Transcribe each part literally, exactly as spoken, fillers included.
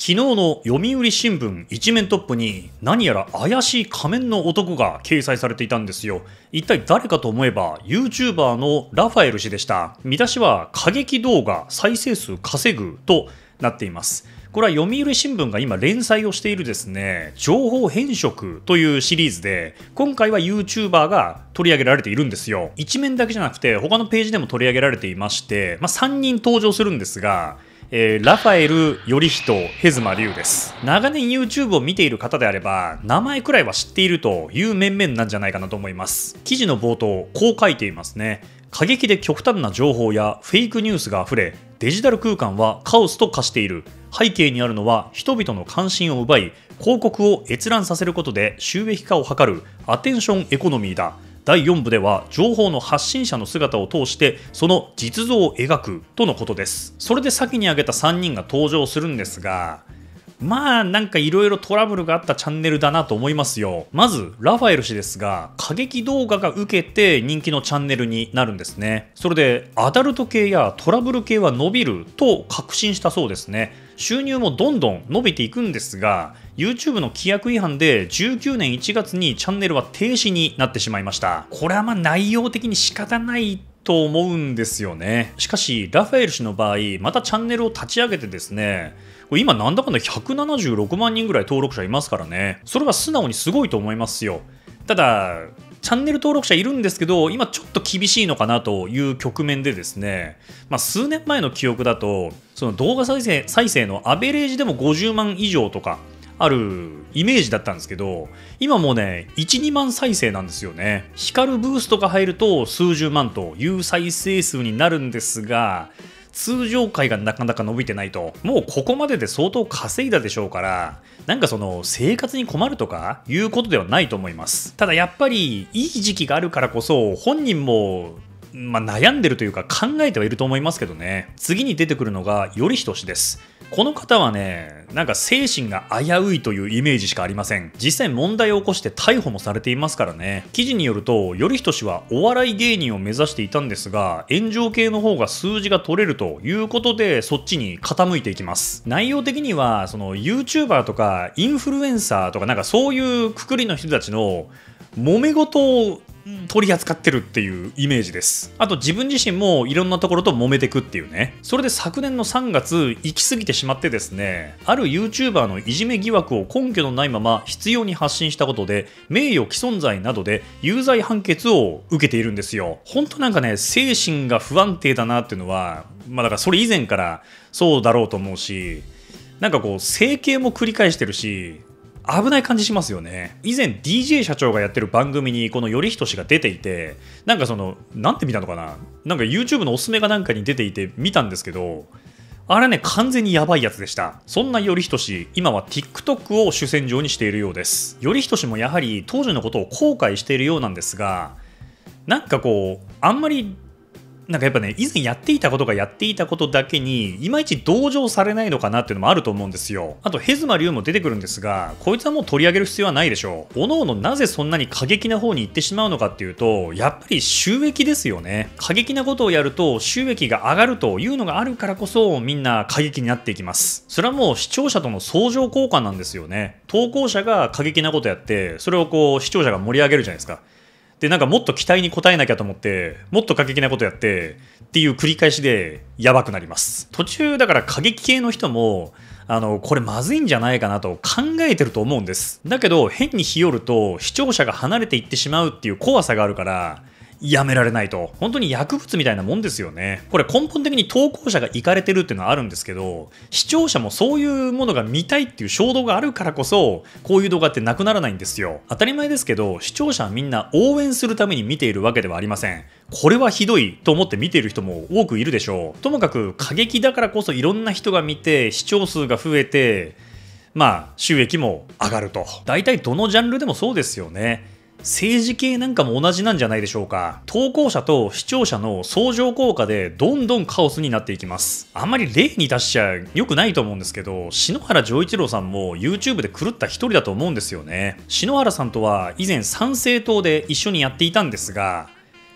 昨日の読売新聞一面トップに何やら怪しい仮面の男が掲載されていたんですよ。一体誰かと思えば YouTuber のラファエル氏でした。見出しは過激動画再生数稼ぐとなっています。これは読売新聞が今連載をしているですね、情報変色というシリーズで、今回は YouTuber が取り上げられているんですよ。一面だけじゃなくて他のページでも取り上げられていまして、まあ、さんにん登場するんですが、えー、ラファエル、頼人、ヘズマリュウです。長年 YouTube を見ている方であれば名前くらいは知っているという面々なんじゃないかなと思います。記事の冒頭こう書いていますね。過激で極端な情報やフェイクニュースがあふれ、デジタル空間はカオスと化している。背景にあるのは人々の関心を奪い、広告を閲覧させることで収益化を図るアテンションエコノミーだ。だいよん部では情報の発信者の姿を通してその実像を描くとのことです。それで先に挙げたさんにんが登場するんですが、まあなんかいろいろトラブルがあったチャンネルだなと思いますよ。まずラファエル氏ですが、過激動画が受けて人気のチャンネルになるんですね。それでアダルト系やトラブル系は伸びると確信したそうですね。収入もどんどん伸びていくんですが、 YouTube の規約違反でじゅうきゅうねんいちがつにチャンネルは停止になってしまいました。これはまあ内容的に仕方ないと思うんですよね。しかしラファエル氏の場合、またチャンネルを立ち上げてですね、これ今なんだかんだひゃくななじゅうろくまんにんぐらい登録者いますからね。それは素直にすごいと思いますよ。ただチャンネル登録者いるんですけど、今ちょっと厳しいのかなという局面でですね、まあ、数年前の記憶だとその動画再生、再生のアベレージでもごじゅうまん以上とかあるイメージだったんですけど、今もうねいち、にまん再生なんですよね。光るブーストが入ると数十万という再生数になるんですが、通常回がなかなか伸びてないと。もうここまでで相当稼いだでしょうから、なんかその生活に困るとかいうことではないと思います。ただやっぱりいい時期があるからこそ本人もまあ悩んでるというか考えてはいると思いますけどね。次に出てくるのが頼人氏です。この方はね、なんか精神が危ういというイメージしかありません。実際問題を起こして逮捕もされていますからね。記事によると頼人氏はお笑い芸人を目指していたんですが、炎上系の方が数字が取れるということでそっちに傾いていきます。内容的にはその YouTuber とかインフルエンサーとかなんかそういうくくりの人たちの揉め事を取り扱ってるっていうイメージです。あと自分自身もいろんなところと揉めてくっていうね。それで昨年のさんがつ行き過ぎてしまってですね、ある YouTuber のいじめ疑惑を根拠のないまま必要に発信したことで名誉毀損罪などで有罪判決を受けているんですよ。本当なんかね、精神が不安定だなっていうのは、まあだからそれ以前からそうだろうと思うし、なんかこう整形も繰り返してるし危ない感じしますよね。以前 ディージェー 社長がやってる番組にこの頼人氏が出ていて、なんかそのなんて見たのかな、なんか YouTube のおすすめがなんかに出ていて見たんですけど、あれね完全にやばいやつでした。そんな頼人氏、今は TikTok を主戦場にしているようです。頼人氏もやはり当時のことを後悔しているようなんですが、なんかこうあんまりなんかやっぱね、以前やっていたことがやっていたことだけにいまいち同情されないのかなっていうのもあると思うんですよ。あとヘズマリュウも出てくるんですが、こいつはもう取り上げる必要はないでしょう。おのおのなぜそんなに過激な方に行ってしまうのかっていうと、やっぱり収益ですよね。過激なことをやると収益が上がるというのがあるからこそみんな過激になっていきます。それはもう視聴者との相乗効果なんですよね。投稿者が過激なことやってそれをこう視聴者が盛り上げるじゃないですか。でなんかもっと期待に応えなきゃと思ってもっと過激なことやってっていう繰り返しでやばくなります。途中だから過激系の人もあのこれまずいんじゃないかなと考えてると思うんです。だけど変に日和ると視聴者が離れていってしまうっていう怖さがあるからやめられないと。本当に薬物みたいなもんですよね。これ根本的に投稿者がイカれてるっていうのはあるんですけど、視聴者もそういうものが見たいっていう衝動があるからこそこういう動画ってなくならないんですよ。当たり前ですけど視聴者はみんな応援するために見ているわけではありません。これはひどいと思って見ている人も多くいるでしょう。ともかく過激だからこそいろんな人が見て視聴数が増えて、まあ収益も上がると。大体どのジャンルでもそうですよね。政治系なんかも同じなんじゃないでしょうか。投稿者と視聴者の相乗効果でどんどんカオスになっていきます。あんまり例に出しちゃ良くないと思うんですけど、篠原丈一郎さんも YouTube で狂った一人だと思うんですよね。篠原さんとは以前参政党で一緒にやっていたんですが、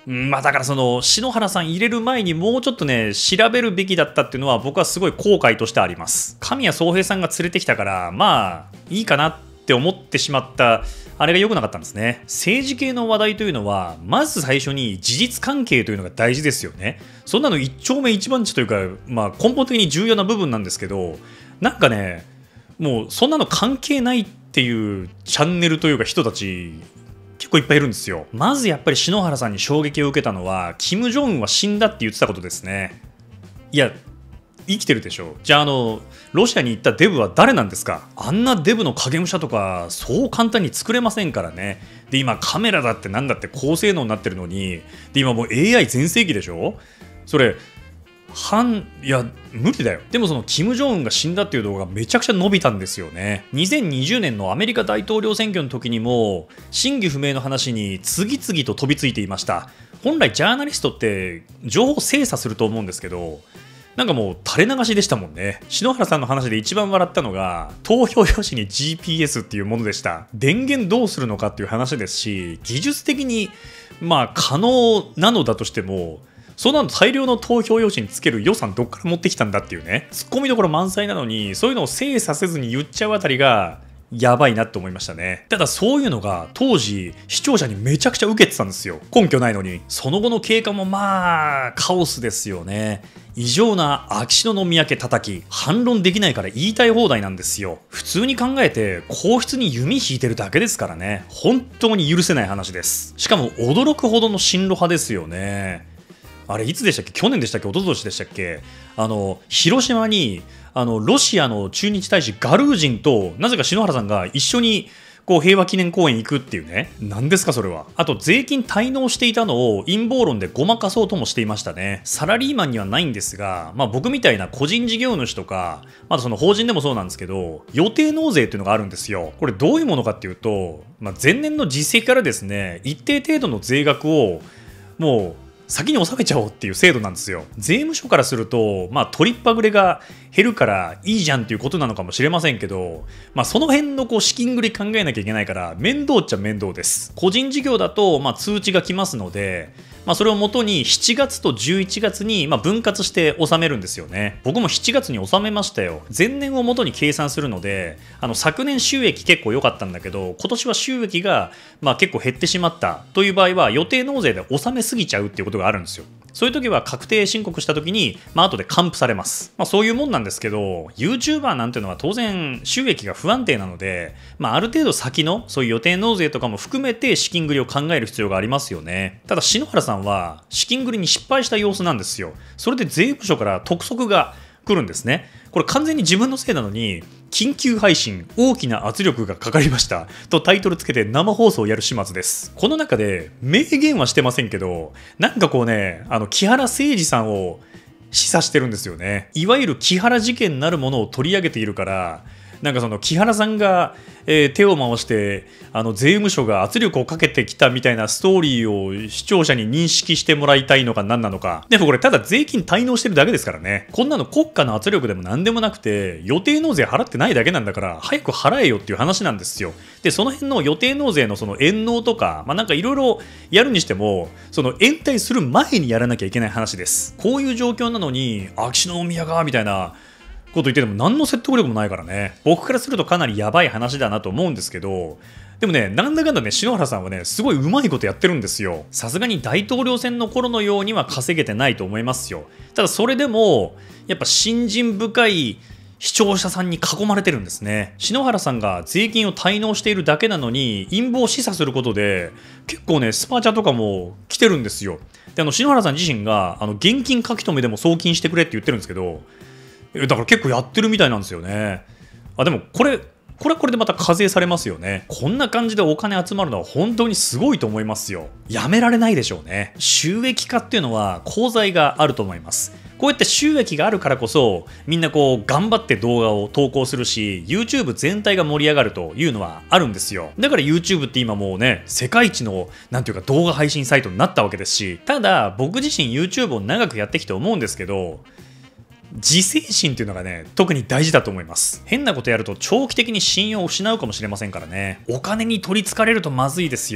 うん、まあだからその篠原さん入れる前にもうちょっとね調べるべきだったっていうのは僕はすごい後悔としてあります。神谷宗平さんが連れてきたからまあいいかなって思ってしまったあれが良くなかったんですね。政治系の話題というのはまず最初に事実関係というのが大事ですよね。そんなの一丁目一番地というか、まあ、根本的に重要な部分なんですけど、なんかねもうそんなの関係ないっていうチャンネルというか人たち結構いっぱいいるんですよ。まずやっぱり篠原さんに衝撃を受けたのはキム・ジョンウンは死んだって言ってたことですね。いや生きてるでしょ。じゃああのロシアに行ったデブは誰なんですか。あんなデブの影武者とかそう簡単に作れませんからね。で今カメラだってなんだって高性能になってるのに、で今もう エーアイ 全盛期でしょ。それ半いや無理だよ。でもそのキム・ジョンウンが死んだっていう動画がめちゃくちゃ伸びたんですよね。にせんにじゅうねんのアメリカ大統領選挙の時にも真偽不明の話に次々と飛びついていました。本来ジャーナリストって情報を精査すると思うんですけど、なんかもう垂れ流しでしたもんね。篠原さんの話で一番笑ったのが投票用紙に ジーピーエス っていうものでした。電源どうするのかっていう話ですし、技術的にまあ可能なのだとしても、そんなの大量の投票用紙につける予算どっから持ってきたんだっていうね、ツッコミどころ満載なのにそういうのを精査せずに言っちゃうあたりがやばいなって思いましたね。ただそういうのが当時視聴者にめちゃくちゃ受けてたんですよ。根拠ないのに。その後の経過もまあカオスですよね。異常な秋篠宮家叩き、反論できないから言いたい放題なんですよ。普通に考えて皇室に弓引いてるだけですからね。本当に許せない話です。しかも驚くほどの親ロ派ですよね。あれいつでしたっけ、去年でしたっけ、一昨年でしたっけ、あの広島にあのロシアの駐日大使ガルージンとなぜか篠原さんが一緒にこう平和記念公園行くっていうね。何ですかそれは。あと税金滞納していたのを陰謀論でごまかそうともしていましたね。サラリーマンにはないんですが、まあ、僕みたいな個人事業主とかまたその法人でもそうなんですけど、予定納税っていうのがあるんですよ。これどういうものかっていうと、まあ、前年の実績からですね一定程度の税額をもう先に納めちゃおうっていう制度なんですよ。税務署からすると、まあ、取りっぱぐれが減るからいいじゃんっていうことなのかもしれませんけど、まあ、その辺のこう資金繰り考えなきゃいけないから面倒っちゃ面倒です。個人事業だと、まあ、通知が来ますので、まあ、それをもとにしちがつとじゅういちがつにまあ分割して納めるんですよね。僕もしちがつに納めましたよ。前年をもとに計算するので、あの昨年収益結構良かったんだけど今年は収益がまあ結構減ってしまったという場合は予定納税で納めすぎちゃうっていうことがあるんですよ。そういう時は確定申告した時に、まあ後で還付されます。まあそういうもんなんですけど、YouTuber なんていうのは当然収益が不安定なので、まあある程度先のそういう予定納税とかも含めて資金繰りを考える必要がありますよね。ただ篠原さんは資金繰りに失敗した様子なんですよ。それで税務署から督促が来るんですね。これ完全に自分のせいなのに、緊急配信大きな圧力がかかりましたとタイトルつけて生放送をやる始末です。この中で明言はしてませんけど、なんかこうね、あの木原誠二さんを示唆してるんですよね。いわゆる木原事件なるものを取り上げているから、なんかその木原さんが、えー、手を回してあの税務署が圧力をかけてきたみたいなストーリーを視聴者に認識してもらいたいのか何なのか。でもこれただ税金滞納してるだけですからね。こんなの国家の圧力でも何でもなくて、予定納税払ってないだけなんだから早く払えよっていう話なんですよ。でその辺の予定納税のその延納とか、まあ、なんかいろいろやるにしてもその延滞する前にやらなきゃいけない話です。こういう状況なのに秋篠宮がみたいなこと言ってても何の説得力もないからね。僕からするとかなりやばい話だなと思うんですけど、でもね、なんだかんだね、篠原さんはねすごいうまいことやってるんですよ。さすがに大統領選の頃のようには稼げてないと思いますよ。ただそれでもやっぱ信心深い視聴者さんに囲まれてるんですね。篠原さんが税金を滞納しているだけなのに陰謀を示唆することで結構ねスパチャとかも来てるんですよ。であの篠原さん自身があの現金書き留めでも送金してくれって言ってるんですけど、だから結構やってるみたいなんですよね。あでもこれこれはこれでまた課税されますよね。こんな感じでお金集まるのは本当にすごいと思いますよ。やめられないでしょうね。収益化っていうのは功罪があると思います。こうやって収益があるからこそみんなこう頑張って動画を投稿するし YouTube 全体が盛り上がるというのはあるんですよ。だから YouTube って今もうね世界一のなんていうか動画配信サイトになったわけですし、ただ僕自身 YouTube を長くやってきて思うんですけど、自制心っていうのがね特に大事だと思います。変なことやると長期的に信用を失うかもしれませんからね。お金に取りつかれるとまずいですよ。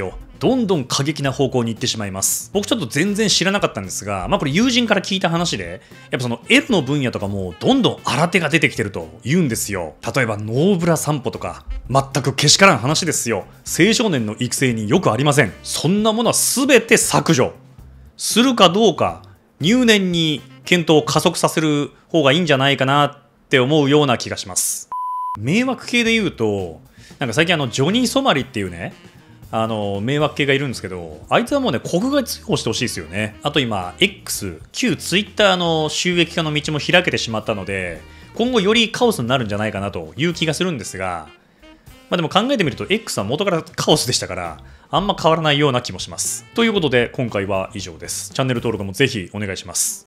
どんどん過激な方向に行ってしまいます。僕ちょっと全然知らなかったんですが、まあこれ友人から聞いた話で、やっぱそのエロの分野とかもどんどん新手が出てきてると言うんですよ。例えばノーブラ散歩とか、全くけしからん話ですよ。青少年の育成によくありません。そんなものは全て削除するかどうか、入念に検討を加速させる方がいいんじゃないかなって思うような気がします。迷惑系で言うと、なんか最近あのジョニー・ソマリっていうね、あの迷惑系がいるんですけど、あいつはもうね、国外追放してほしいですよね。あと今 X 旧ツイッターの収益化の道も開けてしまったので、今後よりカオスになるんじゃないかなという気がするんですが、まあ、でも考えてみると X は元からカオスでしたから、あんま変わらないような気もします。ということで今回は以上です。チャンネル登録もぜひお願いします。